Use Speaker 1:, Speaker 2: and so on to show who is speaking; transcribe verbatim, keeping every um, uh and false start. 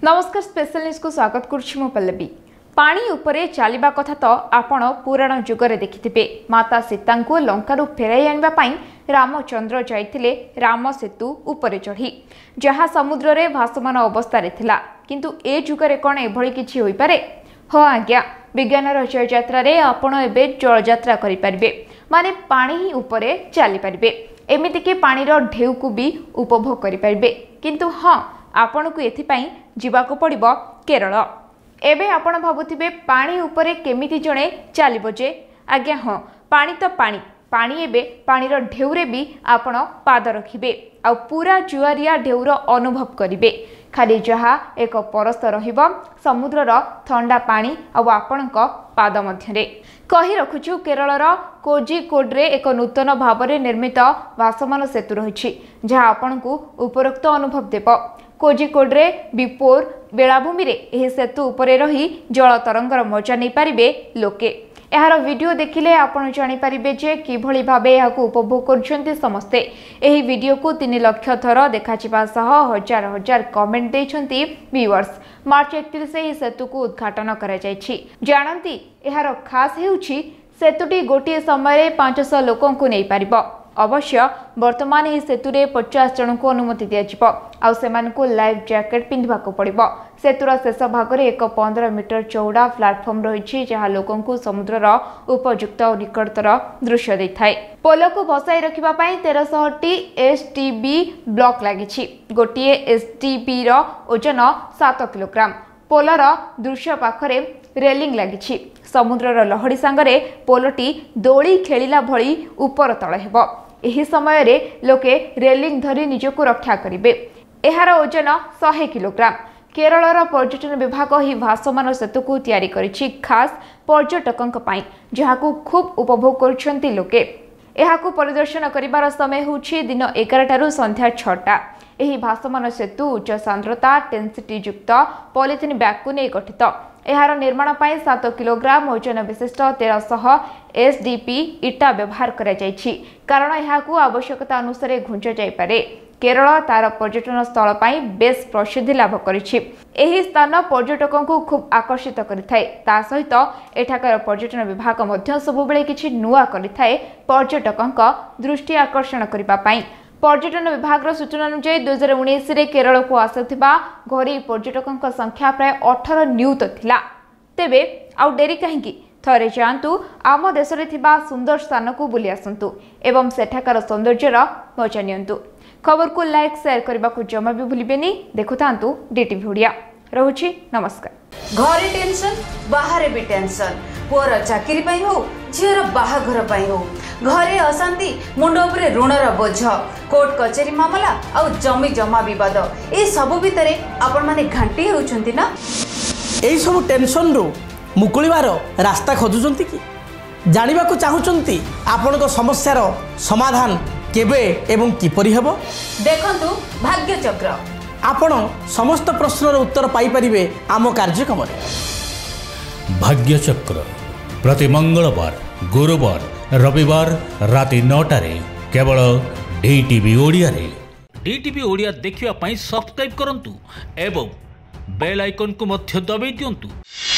Speaker 1: नमस्कार special news को स्वागत करुछि मो पल्लवी। पानी उपरे चलिबा कथा तो आपण पुराण जुगरे देखिथिबे। माता सीता को लंकारु फेराई आनिबा पई रामचंद्र जाइथिले राम सेतु उपरे चढ़ी, जहा समुद्र रे भासमान अवस्था रे थिला। किंतु ए जुगरे कोन एभଳି किछि होई पारे? हाँ आज्ञा, विज्ञानर जय यात्रा रे आपण एबे जल यात्रा करि परिबे, माने पानी ही उपरे चली परिबे। एमिति कि पानीर ढेउ को भी उपभोग करि परिबे। किंतु हाँ, आपण को एथिपाई जीवाको पड़िबो केरल। एबे आपण भाबुथिबे पानी उपरे केमिति जणे चलिबो जे? आज्ञा हाँ, पानी तो पानी पानी एबे पानीर ढेउरे भी आपण पाद रखिबे आ पूरा जुआरिया ढेउर अनुभव करिबे। खाली जहा एक परस्त रहिबो समुद्रर ठंडा पानी आ आपणक पाद मध्यरे। कहि रखुछु केरलर कोझिकोडरे एक नूतन भावरे निर्मित भासमान सेतु रहिछि, जहा आपणकु उपरोक्त अनुभव देबो। कोझिकोडरे बिपोर बेलाभूमि रे एही सेतु उपरे रही जल तरंगर मजा नै पारिबे लोके। एहार वीडियो देखिले आपण जानि पारिबे जे किभଳି भाबे एहाकु उपभोग करछन्ते समस्ते। एही वीडियो को तीन लाख थर देखाचिबा सह हजार हजार कमेंट दैछन्ती व्यूअर्स। मार्च एकतीस एही सेतु को उद्घाटन करा जायछि। जानंती एहार खास हेउछि सेतुटी गोटे समय पाँच सौ लोकों को नै पारिबो। अवश्य वर्तमान ही सेतु रे पचास जन को अनुमति दिया आउ सेमान को लाइफ जैकेट पिंधवा को पड़िबो। सेतुर शेष भाग में एक पंद्रह मीटर चौड़ा प्लाटफर्म रही, जहाँ लोकों को समुद्रर उपयुक्त और निकटतर दृश्य दे थाए। पोल को बसाई रखिबा पई तेरह सौ टी एसटीबी ब्लॉक लागिछि। गोटिए एसटीबी रो ओजन सात किलोग्राम। पोलर दृश्य पाखरे रेलिंग लागिछि। समुद्रर लहड़ी सांगरे पोलटी दोली खेलिला भली ऊपर तळ हेबो। एही समय रे लोके रेलिंग धरी निजको रक्षा करिवे। एहार ओजन सौ किलोग्राम। केरलर पर्यटन विभाग ही भासमान सेतु को तैयारी करिछि खास पर्यटकंक पई, जहाकू खूब उपभोग करुछन्ति लोके। एहाकू परिदर्शन करिबार समय होछि दिन एगार टारु संध्या छटा। एही भासमान सेतु उच्च सांद्रता डेंसिटी युक्त पॉलिथिन बैग को नै गठित। एहार निर्माण पई सात किलोग्राम ओजन विशिष्ट तेरह सौ एसडीपी इटा व्यवहार करा जायछि, कारण एहाकू आवश्यकता अनुसार घुंचा जाय पारे। केरल तार पर्यटन स्थल पई बेस प्रसिद्धि लाभ करिछि। एही स्थान पर्यटकों को खूब आकर्षित करिथाय। ता सहित एठाकर पर्यटन विभाग मध्य सबुबेले किछि नुआ करिथाय पर्यटकों दृष्टि आकर्षण करिबा पई। पर्यटन विभाग सूचना अनुसार दुई हजार उन्नीस रे केरल को आसुथिबा घरी पर्यटकों संख्या प्राय अठारह नियुत थिला। तेबे आउ डेरी काहेकि, थरे जांतु आम देश रे थिबा सुंदर स्थान को बुली आसंतु एवं सेठाकर सौंदर्यर मजा नियंतु। खबर को लाइक शेयर करबा को जमा भी भूलिबेनी। देखुतांतु डीटीवी ओडिया। रहुछि नमस्कार।
Speaker 2: घरे टेंशन बाहर भी टेंशन, पुअर चाकरी पई हो झीर बाहाघर पई हो, घरे अशांति मुंड उपरे ऋणर बोझ, कोर्ट कचेरी मामला आ जमी जमा विवाद, ए सब भितरे आपण माने घांटी होउछंती ना।
Speaker 3: एई सब टेंशन रो मुकुलिबार रास्ता खोजुचंती कि जानिबा को चाहुचंती आपण को समस्यार समाधान केबे एवं किपरि हेबो?
Speaker 2: देखंतु भाग्य चक्र।
Speaker 3: आपण समस्त प्रश्नर उत्तर पाई परिबे आम कार्यक्रम रे।
Speaker 4: भाग्य चक्र प्रति मंगलवार, गुरुवार, रविवार राति नौटा रे केवल डीटीवी ओडिया रे। डीटीवी ओडिया देखिवा पई सब्सक्राइब करंतु एवं बेल आइकन को मध्य दबाई दियंतु।